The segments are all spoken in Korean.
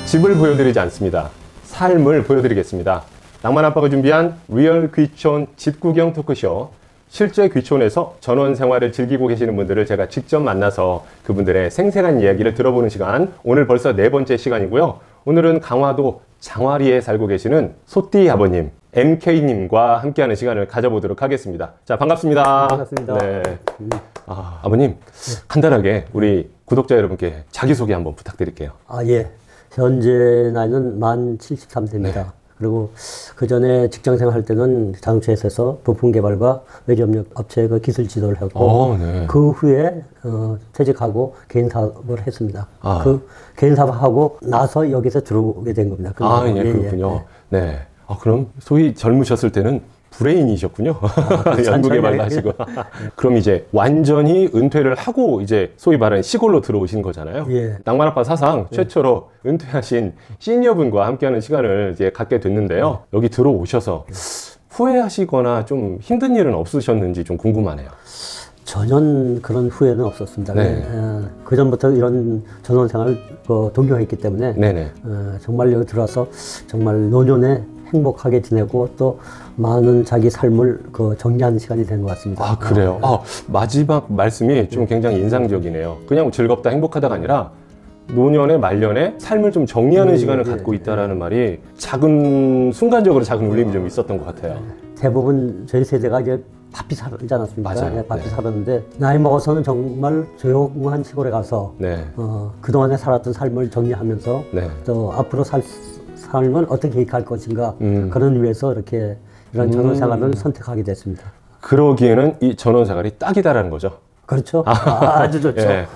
집을 보여드리지 않습니다. 삶을 보여드리겠습니다. 낭만아빠가 준비한 리얼 귀촌 집구경 토크쇼. 실제 귀촌에서 전원 생활을 즐기고 계시는 분들을 제가 직접 만나서 그분들의 생생한 이야기를 들어보는 시간. 오늘 벌써 4번째 시간이고요. 오늘은 강화도 장화리에 살고 계시는 소띠 아버님 MK님과 함께하는 시간을 가져보도록 하겠습니다. 자, 반갑습니다. 반갑습니다. 네. 아버님, 간단하게 우리 구독자 여러분께 자기소개 한번 부탁드릴게요. 예. 현재 나이는 만 73세입니다. 네. 그리고 그 전에 직장생활 할 때는 자동차회사에서 부품 개발과 외주협력 업체 그 기술 지도를 했고, 네. 그 후에 퇴직하고 개인 사업을 했습니다. 그 개인 사업하고 나서 여기서 들어오게 된 겁니다. 예, 그렇군요. 네. 그럼 소위 젊으셨을 때는 브레인이셨군요. 연구개발도 하시고. 그럼 이제 완전히 은퇴를 하고 이제 소위 말하는 시골로 들어오신 거잖아요. 예. 낭만아빠 사상 최초로 은퇴하신 시니어분과 함께하는 시간을 이제 갖게 됐는데요. 여기 들어오셔서 후회하시거나 좀 힘든 일은 없으셨는지 좀 궁금하네요. 전혀 그런 후회는 없었습니다. 네. 그 전부터 이런 전원 생활을 동경했기 때문에 네네. 정말 여기 들어와서 정말 노년에 행복하게 지내고 또 많은 자기 삶을 정리하는 시간이 된 것 같습니다. 그래요? 마지막 말씀이 좀 굉장히 인상적이네요. 그냥 즐겁다 행복하다가 아니라 노년에 말년에 삶을 좀 정리하는 시간을 갖고 있다라는 말이 순간적으로 작은 울림이 좀 있었던 것 같아요. 대부분 저희 세대가 이제 바삐 살지 않았습니까? 맞아요. 네, 바삐 살았는데 나이 먹어서는 정말 조용한 시골에 가서 그동안에 살았던 삶을 정리하면서 또 앞으로 삶을 어떻게 계획할 것인가 그런 의미에서 이런 전원생활을 선택하게 됐습니다. 그러기에는 이 전원생활이 딱이다라는 거죠? 그렇죠. 아주 좋죠. 예.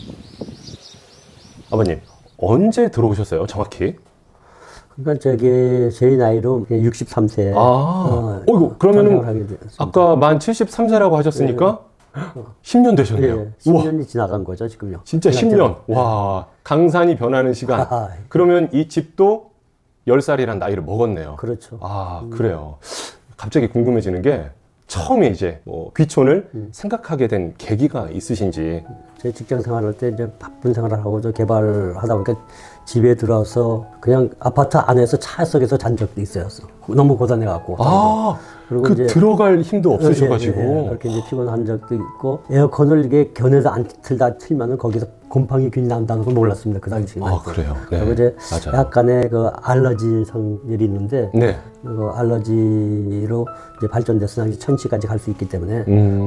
아버님, 언제 들어오셨어요, 정확히? 그러니까 제 나이로 63세. 어이구, 그러면은 아까 만 73세라고 하셨으니까 10년 되셨네요. 예, 10년이 지나간 거죠, 지금요. 진짜 10년. 와, 강산이 변하는 시간. 그러면 이 집도 10살이란 나이를 먹었네요. 그렇죠. 그래요. 갑자기 궁금해지는 게 처음에 이제 귀촌을 생각하게 된 계기가 있으신지. 제 직장 생활할 때 이제 바쁜 생활을 하고 개발하다 보니까 집에 들어와서 그냥 아파트 안에서 차 속에서 잔 적도 있어요. 너무 고단해갖고. 그리고 이제 들어갈 힘도 없으셔가지고. 그렇게 이제 피곤한 적도 있고, 에어컨을 이게 견에서 안 틀면은 거기서 곰팡이 균이 난다는 걸 몰랐습니다. 그 당시에. 그래요? 네. 그리고 이제 맞아요. 약간의 알러지 성질이 있는데, 그 알러지로 이제 발전돼서 1000시까지 갈 수 있기 때문에,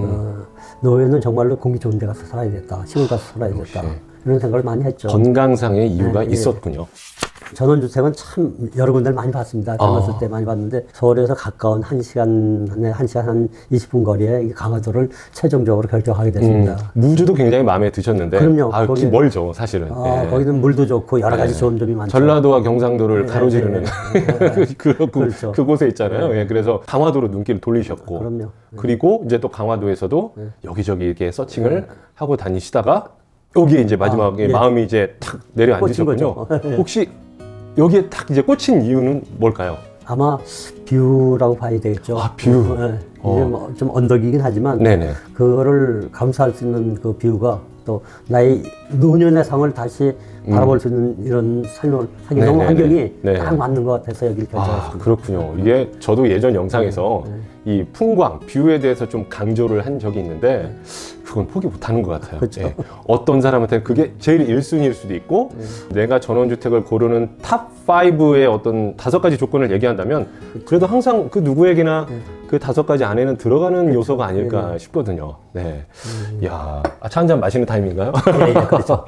노예는 정말로 공기 좋은 데 가서 살아야겠다. 시골 가서 살아야겠다. 이런 생각을 많이 했죠. 건강상의 이유가 있었군요. 전원주택은 참 여러 군데를 많이 봤습니다. 젊었을 때 많이 봤는데 서울에서 가까운 1시간 한 20분 거리에 강화도를 최종적으로 결정하게 됐습니다. 무주도 굉장히 마음에 드셨는데 그럼요. 거기 멀죠, 사실은. 거기는 물도 좋고 여러 가지 좋은 점이 많죠. 전라도와 경상도를 가로지르는 그렇죠. 그곳에 있잖아요. 그래서 강화도로 눈길을 돌리셨고 그럼요. 그리고 이제 또 강화도에서도 여기저기 이렇게 서칭을 하고 다니시다가 여기에 이제 마지막에 마음이 이제 탁 내려앉으셨군요. 혹시 여기에 딱 이제 꽂힌 이유는 뭘까요? 아마 뷰라고 봐야 되겠죠. 뷰. 이제 좀 언덕이긴 하지만 그거를 감수할 수 있는 그 뷰가 또 나의 노년의 상을 다시 바라볼 수 있는 이런 삶을 하기 너무 환경이 딱 맞는 것 같아서 여기를 결정했습니다. 그렇군요. 이게 저도 예전 영상에서 이 풍광, 뷰에 대해서 좀 강조를 한 적이 있는데 그건 포기 못하는 것 같아요. 그렇죠. 어떤 사람한테는 그게 제일 1순위일 수도 있고 내가 전원주택을 고르는 탑 5의 어떤 5가지 조건을 얘기한다면 그래도 항상 그 누구에게나 그 5가지 안에는 들어가는 요소가 아닐까 싶거든요. 이야, 차 한잔 마시는 타임인가요? 그렇죠.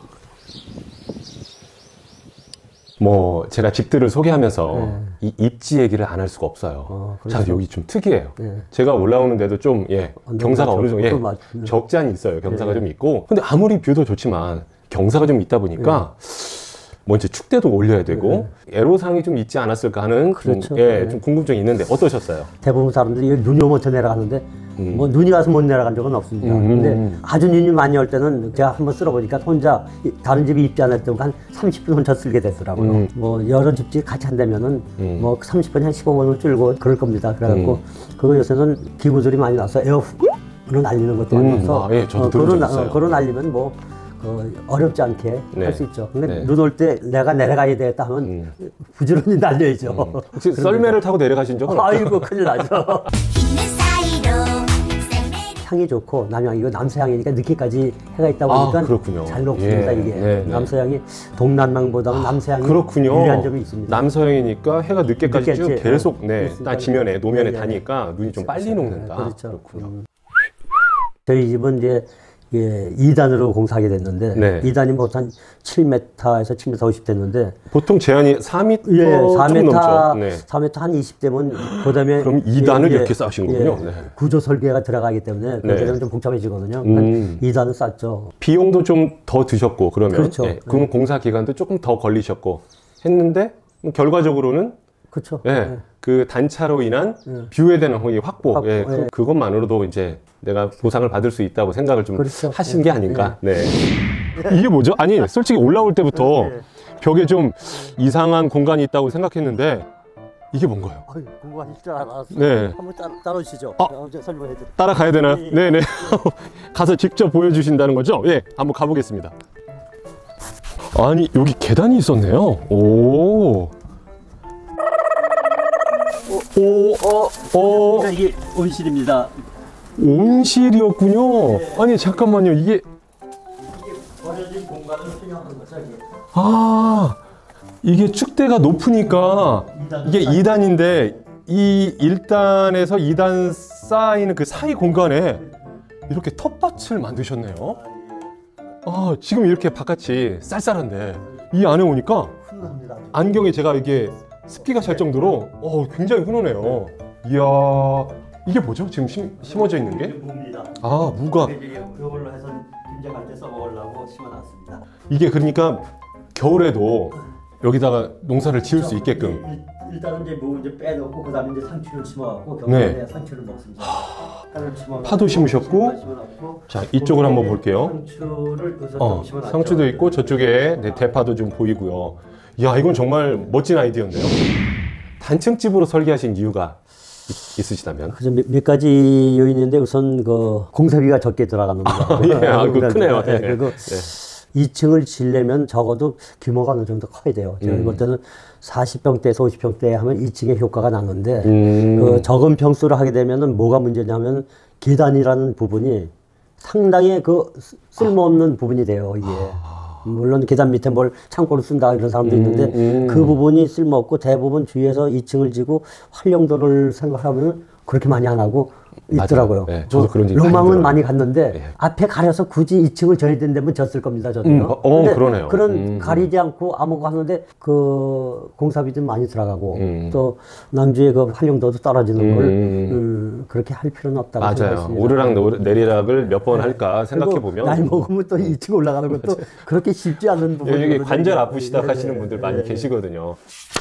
제가 집들을 소개하면서 이 입지 얘기를 안 할 수가 없어요. 자, 여기 좀 특이해요. 제가 올라오는데도 좀, 경사가 어느 정도, 적지 않이 있어요. 경사가 좀 있고. 근데 아무리 뷰도 좋지만 경사가 좀 있다 보니까 이제 축대도 올려야 되고 애로사항이 좀 있지 않았을까 하는 좀 궁금증이 있는데 어떠셨어요? 대부분 사람들이 눈이 오면 더 내려가는데 눈이 와서 못 내려간 적은 없습니다. 근데 아주 눈이 많이 올 때는 제가 한번 쓸어보니까 혼자 다른 집이 입지 않을 때 한 30분 혼자 쓸게 되더라고요. 여러 집들이 같이 한다면은 30분에 한 15분을 줄고 그럴 겁니다. 그래갖고 그거 요새는 기구들이 많이 나서 에어로 날리는 것도 많아서 저도 들은 적 있어요. 그런 날리면 어렵지 않게 네. 할 수 있죠. 근데 네. 눈 올 때 내가 내려가야 되겠다 하면 부지런히 날려야죠. 혹시 썰매를 타고 내려가신 적은 없죠? 아이고 큰일 나죠. 있는 사이로 썰매를 향이 좋고 남향 이거 남서향이니까 늦게까지 해가 있다 보니까 그렇군요. 잘 녹습니다. 예, 이게 네, 네. 남서향이 동남향보다는 남서향이 그렇군요. 유리한 점이 있습니다. 남서향이니까 해가 늦게까지 쭉 늦게까지, 계속 그렇습니다. 딱 지면에 노면에 네, 네. 다니까 눈이 좀 빨리 녹는다. 그렇죠. 그렇군요. 저희 집은 이제 2단으로 공사하게 됐는데 네. 2단이 보통 한 7m에서 7m 50 됐는데 보통 제한이 4m 예, 조금 4m, 넘죠. 네. 4m 한 20대면 그다음에 그럼 2단을 이렇게 쌓으신 거군요. 네. 구조 설계가 들어가기 때문에 네. 그때는 좀 복잡해지거든요. 그러니까 2단은 쌌죠. 비용도 좀 더 드셨고 그러면 그렇죠. 예, 그럼 공사 기간도 조금 더 걸리셨고 했는데 결과적으로는 그렇죠. 예, 그 단차로 인한 뷰에 대한 확보, 확보, 예, 예. 그것만으로도 이제 내가 보상을 받을 수 있다고 생각을 좀 그렇죠. 하신 게 아닌가. 네. 이게 뭐죠? 아니 솔직히 올라올 때부터 벽에 좀 이상한 공간이 있다고 생각했는데 이게 뭔가요? 궁금하실 줄 알았어요. 네. 한번 따라오시죠. 설명해드릴게요. 따라가야 되나요? 네네. 가서 직접 보여주신다는 거죠? 예, 한번 가보겠습니다. 아니 여기 계단이 있었네요. 오. 이게 온실입니다. 온실이었군요. 아니 잠깐만요. 이게 버려진 공간을 활용하는 거죠. 이게 축대가 높으니까 이게 2단인데 이 1단에서 2단 쌓이는 그 사이 공간에 이렇게 텃밭을 만드셨네요. 지금 이렇게 바깥이 쌀쌀한데 이 안에 오니까 훈훈합니다. 안경에 제가 이게 습기가 찰 정도로 굉장히 훈훈해요. 이야, 이게 뭐죠? 지금 심어져 있는 게? 무입니다. 무가. 이걸로 해서 김장할 때 써먹으려고 심어놨습니다. 이게 그러니까 겨울에도 여기다가 농사를 지을 수 있게끔. 일단은 이제 무 이제 빼놓고 그다음에 이제 상추를 심어갖고 겨울에 네. 상추를 먹습니다. 파를 심어놓고, 파도 심으셨고, 심어놓고, 자, 이쪽을 한번 볼게요. 상추를 여기서 심어놨죠. 상추도 있고 저쪽에 대파도 좀 보이고요. 이야, 이건 정말 멋진 아이디어인데요. 단층집으로 설계하신 이유가 있으시다면? 그래서 몇 가지 요인인데 우선 그 공사비가 적게 들어가는 거죠. 그거 크네요. 네, 그리고 2층을 지려면 적어도 규모가 어느 정도 커야 돼요. 제가 볼 때는 40평대에서 50평대 하면 2층에 효과가 나는데 그 적은 평수로 하게 되면은 뭐가 문제냐면 계단이라는 부분이 상당히 그 쓸모없는 부분이 돼요. 이게. 물론 계단 밑에 뭘 창고로 쓴다 이런 사람도 있는데 그 부분이 쓸모없고 대부분 주위에서 2층을 지고 활용도를 생각하면 그렇게 많이 안 하고 있더라고요. 네, 저도 그런 얘기 로망은 많이 갔는데 네. 앞에 가려서 굳이 2층을 져야 된다면 졌을 겁니다. 저도요. 그러네요. 그런 가리지 않고 아무거 하는데 그 공사비 좀 많이 들어가고 또 남주의 그 활용도도 떨어지는 걸 그렇게 할 필요는 없다고 맞아요. 생각했습니다. 오르락 내리락을 몇 번 할까 생각해 보면 나이 먹으면 또 2층 올라가는 것도 그렇게 쉽지 않은 부분이거든요. 여기 관절 아프시다 하시는 분들 많이 계시거든요.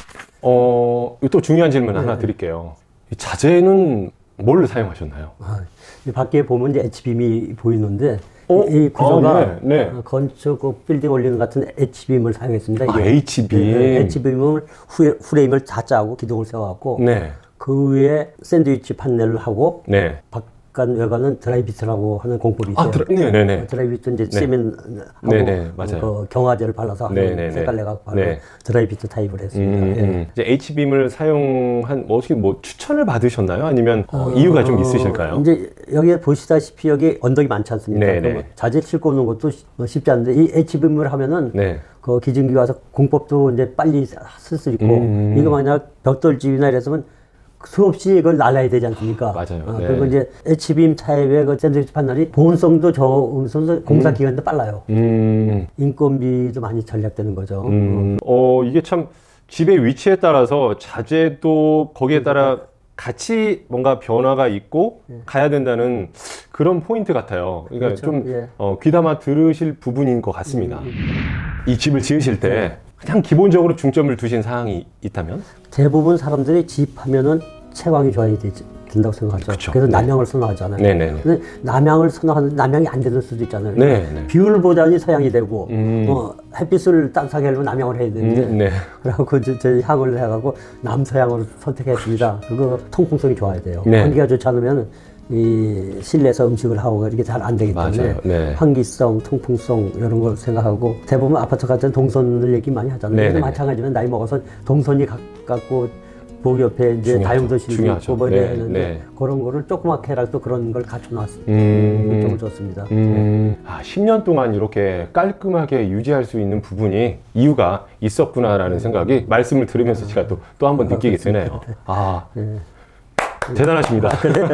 또 중요한 질문 하나 드릴게요. 이 자재는 뭘 사용하셨나요? 이 밖에 보면 이제 H빔이 보이는데 이 구조가 네. 건축 그 빌딩 올리는 같은 H빔을 사용했습니다. 이게. H빔. H빔을 프레임을 다 짜고 기둥을 세워갖고 네. 그 위에 샌드위치 판넬을 하고 네. 바깥 외관은 드라이비트라고 하는 공법이 있어요. 네네네. 드라이비트 이제 세면하고 네네, 맞아요. 그 경화제를 발라서 네네네. 색깔 내가 바로 네. 드라이비트 타입을 했습니다. 예. 이제 H빔을 사용한 어떻게 추천을 받으셨나요? 아니면 이유가 좀 있으실까요? 이제 여기 보시다시피 여기 언덕이 많지 않습니까? 네네. 뭐 자재 싣고 오는 것도 쉽지 않은데 이 H빔을 하면은 네. 그 기증기 와서 공법도 이제 빨리 쓸 수 있고 이거 만약 벽돌집이나 이랬으면 수없이 이걸 날라야 되지 않습니까? 맞아요. 네. 그리고 이제 H빔 타입의 그 샌드위치 판넬이 보온성도 좋으면서 공사 기간도 빨라요. 인건비도 많이 절약되는 거죠. 이게 참 집의 위치에 따라서 자재도 거기에 따라 같이 뭔가 변화가 있고 가야 된다는 그런 포인트 같아요. 그러니까 그렇죠. 좀 예. 귀담아 들으실 부분인 것 같습니다. 이 집을 지으실 때 그냥 기본적으로 중점을 두신 사항이 있다면? 대부분 사람들이 집하면은 채광이 좋아야 된다고 생각하죠. 그쵸. 그래서 네. 남향을 선호하잖아요. 네네네. 근데 남향을 선호하는데 남향이 안 되는 수도 있잖아요. 네네. 비율 보다니 서양이 되고 햇빛을 따뜻하게 하려면 남향을 해야 되는데 네. 그래갖고 저희 향을 해가고 남서향으로 선택했습니다. 그거 통풍성이 좋아야 돼요. 네. 환기가 좋지 않으면 이 실내에서 음식을 하고 이렇게 잘 안 되기 때문에 맞아요. 네. 환기성, 통풍성 이런 걸 생각하고 대부분 아파트 같은 동선을 얘기 많이 하잖아요. 네네네. 근데 마찬가지면 나이 먹어서 동선이 가깝고 복 옆에 이제 다용도실도 중요하죠. 있고 뭐 이래야 네, 되는데 네. 그런 거를 조그맣게 해라도 그런 걸 갖춰놨습니다. 이쪽은 좋습니다. 10년 동안 이렇게 깔끔하게 유지할 수 있는 부분이 이유가 있었구나라는 생각이 말씀을 들으면서 제가 또 한 번 느끼게 되네요. 대단하십니다.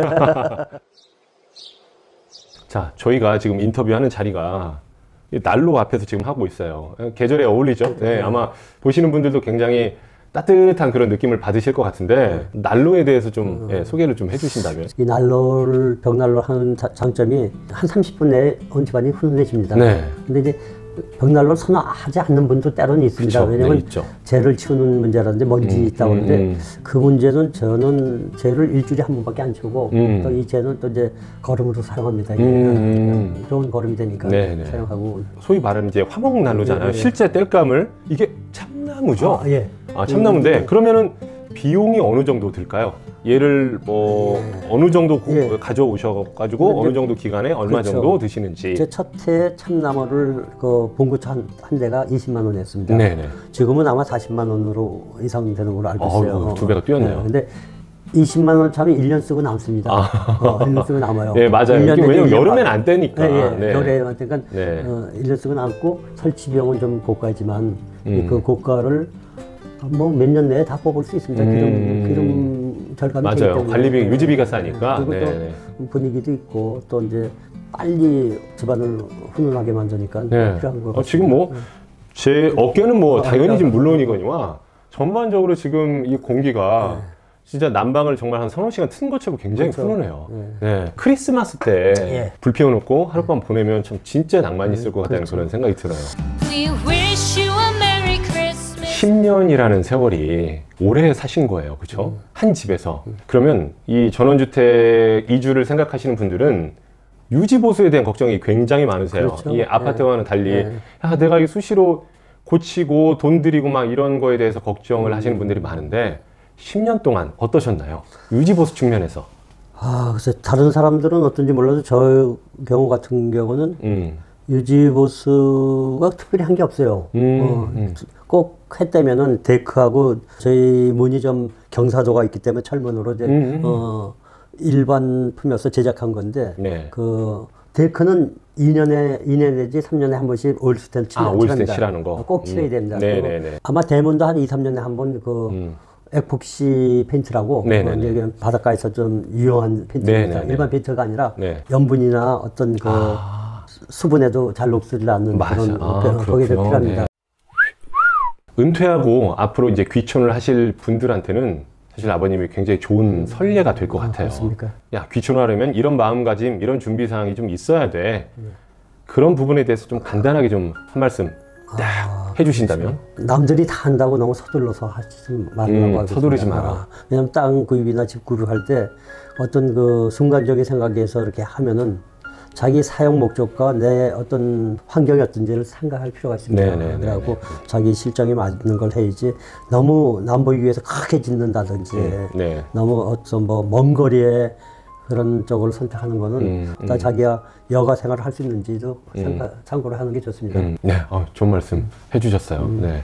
자, 저희가 지금 인터뷰하는 자리가 난로 앞에서 지금 하고 있어요. 계절에 어울리죠? 네, 아마 보시는 분들도 굉장히 따뜻한 그런 느낌을 받으실 것 같은데 난로에 대해서 좀 소개를 좀 해주신다면. 이 난로를 벽난로 하는 장점이 한 30분 내에 온집안이 훈훈해집니다. 네. 근데 이제 벽난로를 선호하지 않는 분도 때로는 있습니다. 그쵸, 왜냐면 네, 있죠. 재를 치우는 문제라든지 먼지 있다고 하는데 그 문제는 저는 재를 일주일에 한 번밖에 안 치우고 또 이 재는 또 이제 거름으로 사용합니다. 좋은 거름이 되니까 네네. 사용하고. 소위 말하는 이제 화목난로잖아요. 실제 뗄감을 이게 참나무죠? 예. 참나무인데 그러면은 비용이 어느 정도 들까요? 얘를 뭐 어느 정도 가져오셔가지고 어느 정도 기간에 얼마 그렇죠. 정도 드시는지. 제 첫 해 참나무를 그 봉고차 한 대가 20만 원이었습니다. 네네. 지금은 아마 40만 원으로 이상 되는 걸로 알고 있어요. 두 배가 뛰었네요. 근데 20만 원 참이 1년 쓰고 남습니다. 1년 쓰고 남아요. 네, 맞아요. 왜냐면 여름엔 안 떼니까. 네. 겨울에만 떼니까 네. 1년 쓰고 남고 설치 비용은 좀 고가이지만 그 고가를 뭐 몇 년 내에 다 뽑을 수 있습니다. 기름 절감이 되기 맞아요. 때문에. 관리비, 유지비가 싸니까. 그리고 네. 또 분위기도 있고 또 이제 빨리 집안을 훈훈하게 만드니까 네. 필요한 거 같습니다. 지금 뭐 제 어깨는 뭐 당연히 지금 물론이거니와 전반적으로 지금 이 공기가 진짜 난방을 정말 한 3-4시간 튼 것처럼 굉장히 그렇죠. 훈훈해요. 네. 크리스마스 때 불 피워놓고 하룻밤 보내면 참 진짜 낭만이 있을 것 같다는 그런 생각이 들어요. We wish you a Merry Christmas. 10년이라는 세월이 오래 사신 거예요. 그죠? 한 집에서. 그러면 이 전원주택 이주를 생각하시는 분들은 유지보수에 대한 걱정이 굉장히 많으세요. 그렇죠. 이 아파트와는 달리 야, 내가 이 수시로 고치고 돈 들이고 막 이런 거에 대해서 걱정을 하시는 분들이 많은데 10년 동안 어떠셨나요? 유지보수 측면에서. 그래서 다른 사람들은 어떤지 몰라도 저 경우 같은 경우는 유지보수가 특별히 한 게 없어요. 꼭 했다면은 데크하고 저희 문이 좀 경사도가 있기 때문에 철문으로 이제 일반품이어서 제작한 건데 네. 그 데크는 2년 내지 3년에 한 번씩 오일스텐 칠하는 거. 꼭 칠해야 됩니다. 네네네. 아마 대문도 한 2-3년에 한 번 그 에폭시 페인트라고 여기 바닷가에서 좀 유용한 페인트입니다. 네네네. 일반 페인트가 아니라 네. 염분이나 어떤 그 수분에도 잘 녹슬지 않는 그런 거기에 필요합니다. 네. 은퇴하고 앞으로 이제 귀촌을 하실 분들한테는 사실 아버님이 굉장히 좋은 선례가 될 것 같아요. 그렇습니까? 야, 귀촌하려면 이런 마음가짐, 이런 준비 사항이 좀 있어야 돼. 그런 부분에 대해서 좀 간단하게 좀 한 말씀 딱 해주신다면. 남들이 다 한다고 너무 서둘러서 하지 말라고 하고 서두르지 마라. 왜냐면 땅 구입이나 집 구입할 때 어떤 그 순간적인 생각에서 이렇게 하면은 자기 사용 목적과 내 어떤 환경이 어떤지를 생각할 필요가 있습니다. 그래갖고 자기 실정에 맞는 걸 해야지 너무 남 보이기 위해서 크게 짓는다든지 너무 어떤 뭐 먼 거리에 그런 쪽을 선택하는 거는 다 자기가 여가 생활을 할 수 있는지도 참고를 하는 게 좋습니다. 네, 좋은 말씀 해주셨어요. 네.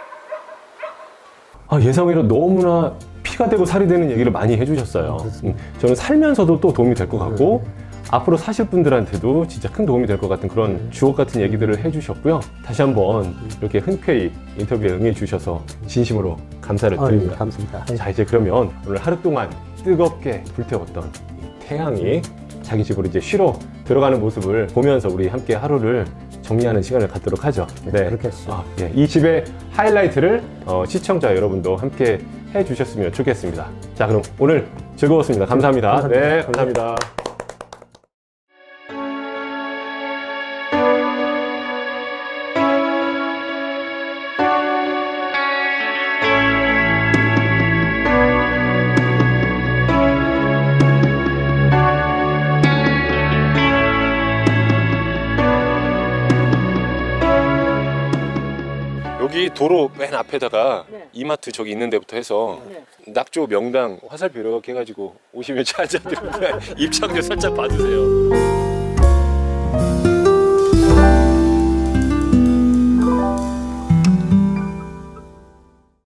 예상외로 너무나 피가 되고 살이 되는 얘기를 많이 해주셨어요. 저는 살면서도 또 도움이 될 것 같고 앞으로 사실 분들한테도 진짜 큰 도움이 될 것 같은 그런 주옥 같은 얘기들을 해주셨고요. 다시 한번 이렇게 흔쾌히 인터뷰에 응해주셔서 진심으로 감사를 드립니다. 네, 감사합니다. 자, 이제 그러면 오늘 하루 동안 뜨겁게 불태웠던 이 태양이 자기 집으로 이제 쉬러 들어가는 모습을 보면서 우리 함께 하루를 정리하는 시간을 갖도록 하죠. 네, 그렇게 하시죠. 이 집의 하이라이트를 시청자 여러분도 함께 해주셨으면 좋겠습니다. 자, 그럼 오늘 즐거웠습니다. 감사합니다. 감사합니다. 네, 감사합니다. 여기 도로 맨 앞에다가 네. 이마트 저기 있는 데부터 해서 네. 낙조 명당 화살표 이렇게 해가지고 오시면 차 한잔 드리면 입장료 살짝 받으세요.